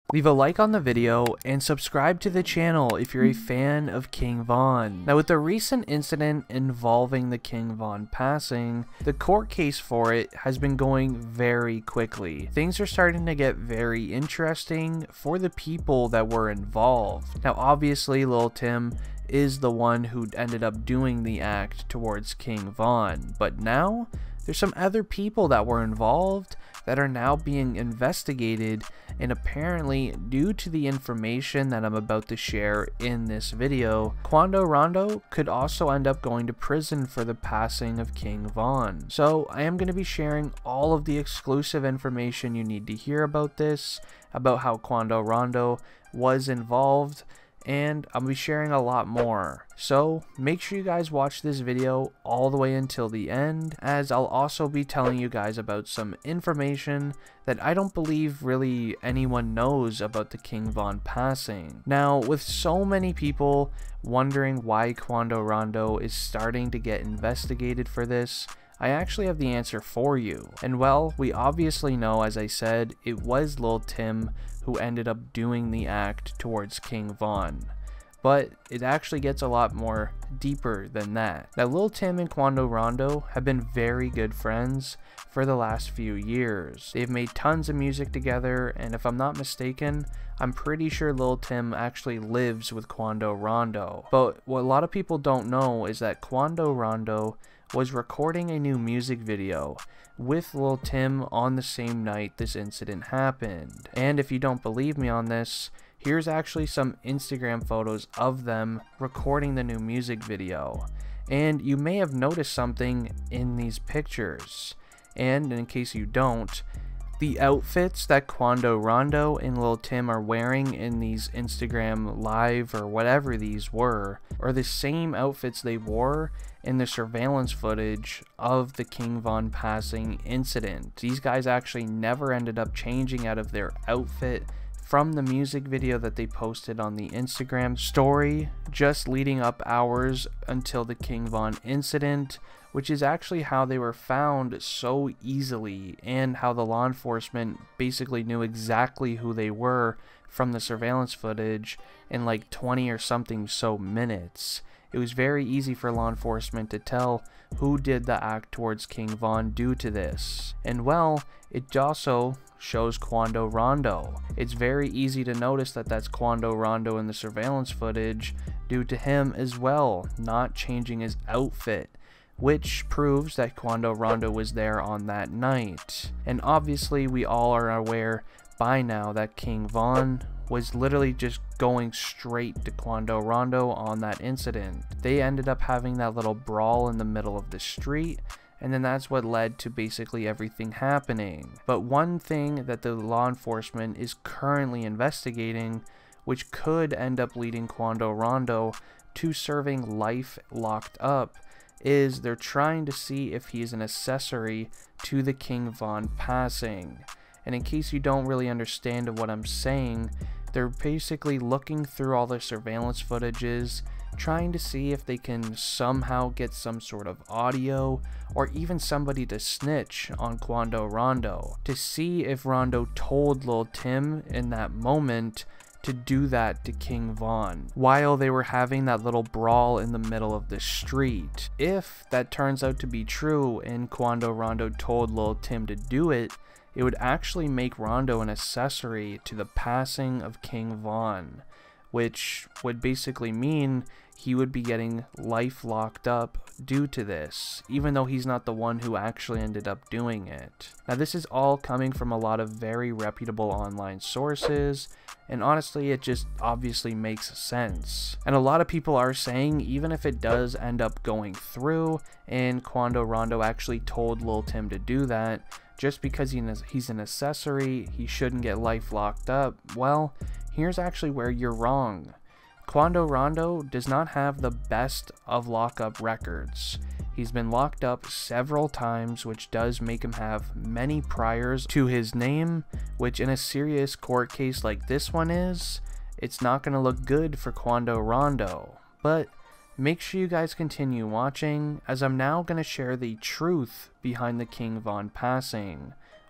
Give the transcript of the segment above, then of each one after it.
Leave a like on the video and subscribe to the channel if you're a fan of King Von. Now, with the recent incident involving the King Von passing, the court case for it has been going very quickly. Things are starting to get very interesting for the people that were involved. Now, obviously, Lil Tim is the one who ended up doing the act towards King Von, but now there's some other people that were involved that are now being investigated, and apparently, due to the information that I'm about to share in this video, Quando Rondo could also end up going to prison for the passing of King Von. So I am going to be sharing all of the exclusive information you need to hear about this, about how Quando Rondo was involved, and I'll be sharing a lot more. So make sure you guys watch this video all the way until the end, as I'll also be telling you guys about some information that I don't believe really anyone knows about the King Von passing. Now, with so many people wondering why Quando Rondo is starting to get investigated for this, I actually have the answer for you. And well, we obviously know, as I said, it was Lil Tim who ended up doing the act towards King Von. But it actually gets a lot more deeper than that. Now, Lil Tim and Quando Rondo have been very good friends for the last few years. They've made tons of music together, and if I'm not mistaken, I'm pretty sure Lil Tim actually lives with Quando Rondo. But what a lot of people don't know is that Quando Rondo was recording a new music video with Lil Tim on the same night this incident happened. And if you don't believe me on this, here's actually some Instagram photos of them recording the new music video. And you may have noticed something in these pictures. And in case you don't, the outfits that Quando Rondo and Lil Tim are wearing in these Instagram live or whatever these were are the same outfits they wore in the surveillance footage of the King Von passing incident. These guys actually never ended up changing out of their outfit from the music video that they posted on the Instagram story, just leading up hours until the King Von incident, which is actually how they were found so easily, and how the law enforcement basically knew exactly who they were from the surveillance footage in like 20 or something so minutes. It was very easy for law enforcement to tell who did the act towards King Von due to this. And well, it also shows Quando Rondo. It's very easy to notice that that's Quando Rondo in the surveillance footage due to him as well, not changing his outfit, which proves that Quando Rondo was there on that night. And obviously we all are aware by now that King Von was literally just going straight to Quando Rondo on that incident. They ended up having that little brawl in the middle of the street, and then that's what led to basically everything happening. But one thing that the law enforcement is currently investigating, which could end up leading Quando Rondo to serving life locked up, is they're trying to see if he's an accessory to the King Von passing. And in case you don't really understand what I'm saying, they're basically looking through all the surveillance footages, trying to see if they can somehow get some sort of audio or even somebody to snitch on Quando Rondo, to see if Rondo told Lil Tim in that moment to do that to King Von while they were having that little brawl in the middle of the street. If that turns out to be true and Quando Rondo told Lil Tim to do it, it would actually make Rondo an accessory to the passing of King Von, which would basically mean he would be getting life locked up due to this, even though he's not the one who actually ended up doing it. Now, this is all coming from a lot of very reputable online sources, and honestly, it just obviously makes sense. And a lot of people are saying even if it does end up going through and Quando Rondo actually told Lil Tim to do that, just because he's an accessory, he shouldn't get life locked up. Well, here's actually where you're wrong. Quando Rondo does not have the best of lockup records. He's been locked up several times, which does make him have many priors to his name, which in a serious court case like this one it's not going to look good for Quando Rondo. But make sure you guys continue watching, as I'm now going to share the truth behind the King Von passing,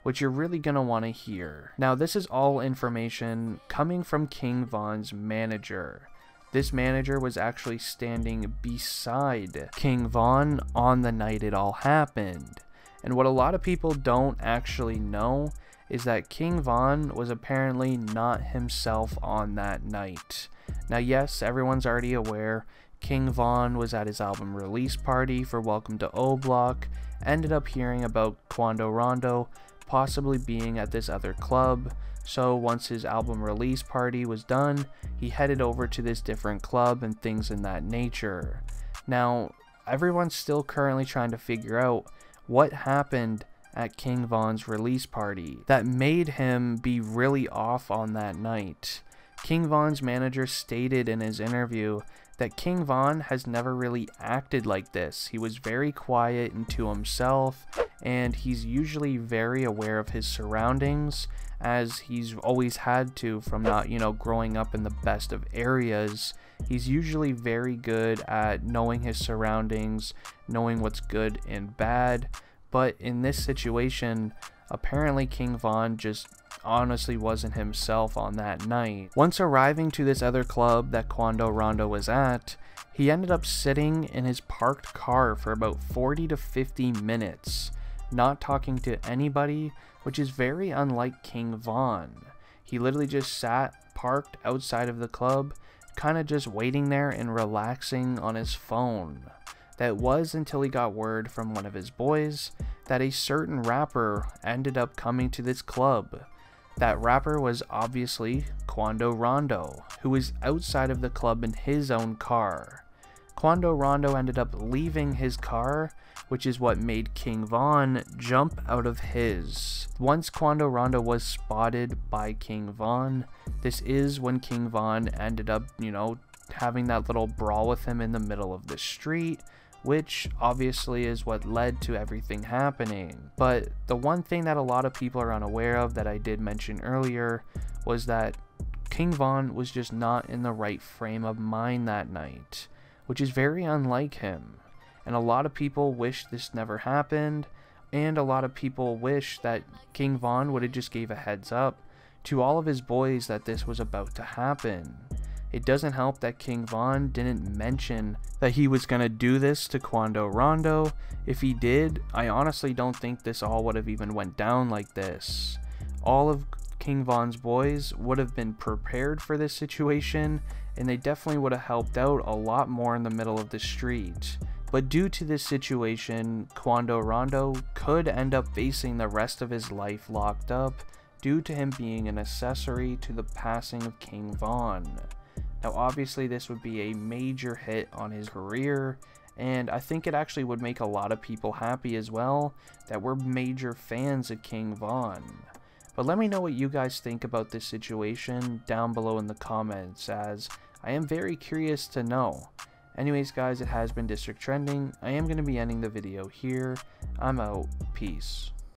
which you're really going to want to hear. Now, this is all information coming from King Von's manager. This manager was actually standing beside King Von on the night it all happened. And what a lot of people don't actually know is that King Von was apparently not himself on that night. Now, yes, everyone's already aware King Von was at his album release party for Welcome to O-Block, ended up hearing about Quando Rondo possibly being at this other club, so once his album release party was done, he headed over to this different club and things in that nature. Now, everyone's still currently trying to figure out what happened at King Von's release party that made him be really off on that night. King Von's manager stated in his interview that King Von has never really acted like this. He was very quiet and to himself, and he's usually very aware of his surroundings, as he's always had to from not, growing up in the best of areas. He's usually very good at knowing his surroundings, knowing what's good and bad, but in this situation, apparently King Von just honestly wasn't himself on that night. Once arriving to this other club that Quando Rondo was at, he ended up sitting in his parked car for about 40 to 50 minutes, not talking to anybody, which is very unlike King Von. He literally just sat parked outside of the club, kind of just waiting there and relaxing on his phone. That was until he got word from one of his boys that a certain rapper ended up coming to this club. That rapper was obviously Quando Rondo, who was outside of the club in his own car. Quando Rondo ended up leaving his car, which is what made King Von jump out of his. Once Quando Rondo was spotted by King Von, this is when King Von ended up, having that little brawl with him in the middle of the street, which obviously is what led to everything happening. But the one thing that a lot of people are unaware of that I did mention earlier was that King Von was just not in the right frame of mind that night, which is very unlike him. And a lot of people wish this never happened, and a lot of people wish that King Von would have just gave a heads up to all of his boys that this was about to happen. It doesn't help that King Von didn't mention that he was going to do this to Quando Rondo. If he did, I honestly don't think this all would have even went down like this. All of King Von's boys would have been prepared for this situation, and they definitely would have helped out a lot more in the middle of the street. But due to this situation, Quando Rondo could end up facing the rest of his life locked up due to him being an accessory to the passing of King Von. Now obviously this would be a major hit on his career, and I think it actually would make a lot of people happy as well that we're major fans of King Von. But let me know what you guys think about this situation down below in the comments, as I am very curious to know. Anyways guys, it has been District Trending. I am going to be ending the video here. I'm out. Peace.